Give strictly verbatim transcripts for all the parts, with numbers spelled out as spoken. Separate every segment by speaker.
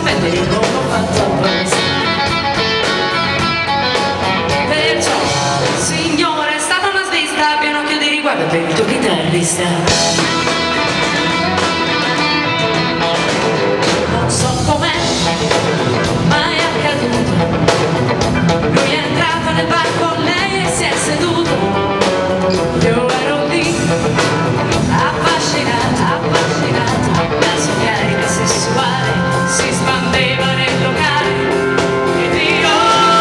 Speaker 1: Federico l'ho fatto apposta. Perciò, signore, è stata una svista, abbia un occhio di riguardo per il tuo chitarrista. Non so com'è, ma è accaduto. Lui è entrato nel bar con lei e si è seduto. Io ero lì, affascinata, affascinata. La sua carica sessuale si spandeva nel locale. Ed io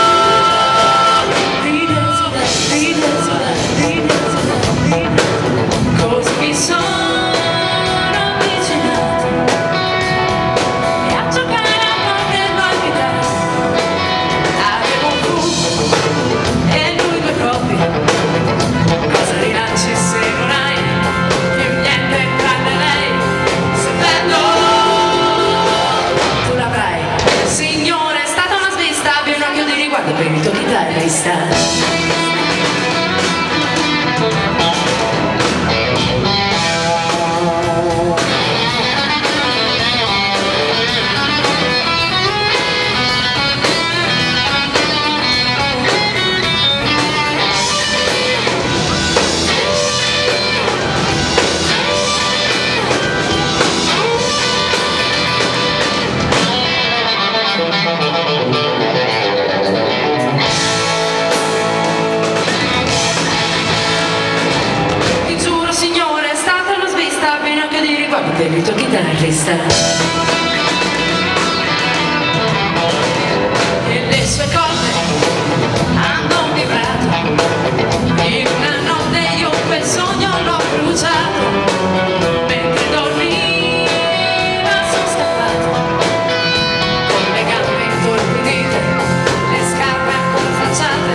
Speaker 1: ridevo, ridevo, ridevo, ridevo. Così mi sono avvicinato e a giocare a porte la chitarra. Avevo un fu e lui due propri. Cosa rilanci se non hai più niente tranne lei? Se bello tu l'avrai. Signore, è stata una svista, abbia un occhio di riguardo per il tuo chitarrista. Per il tuo chitarrista. E le sue corde hanno vibrato. In una notte io quel sogno l'ho bruciato. Mentre dormiva sono scappato, con le gambe intorpidite, le scarpe accontracciate.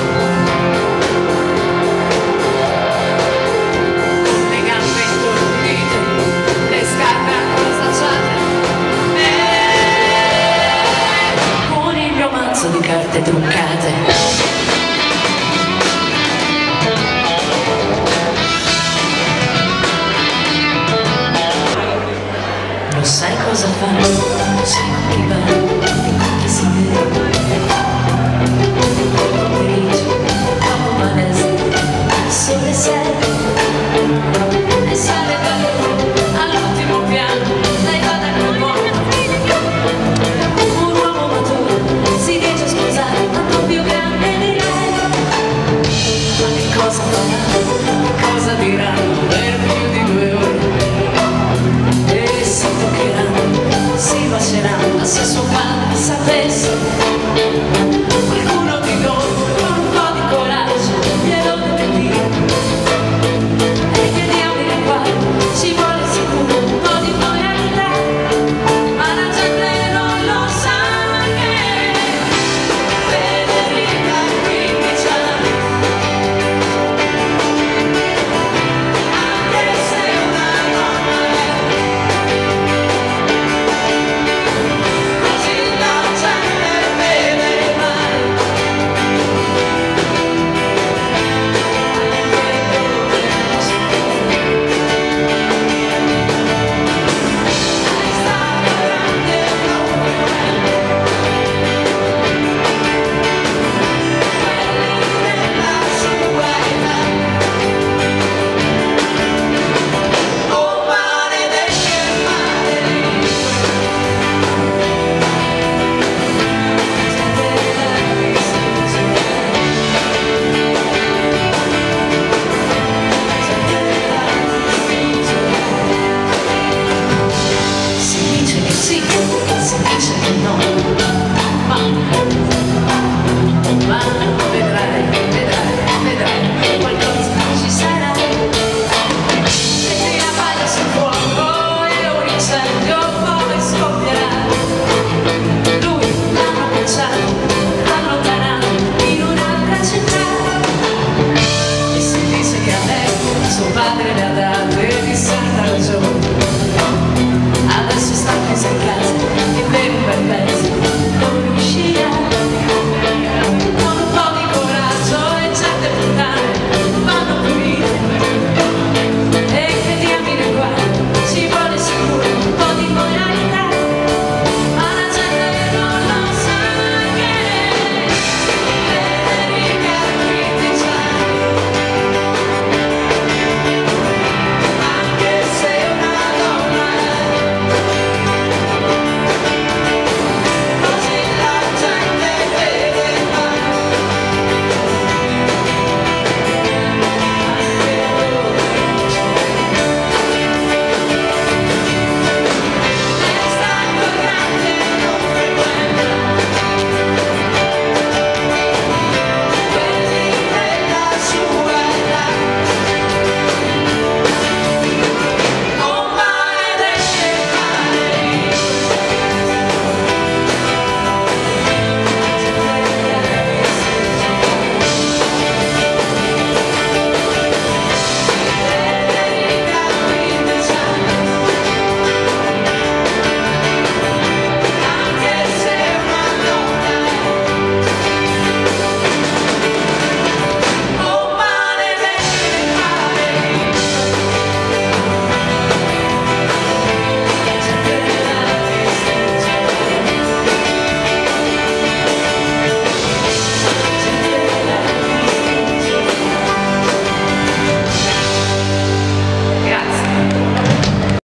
Speaker 1: Con le gambe intorpidite, le scarpe accostacciate, e con il mio mazzo di carte truccate.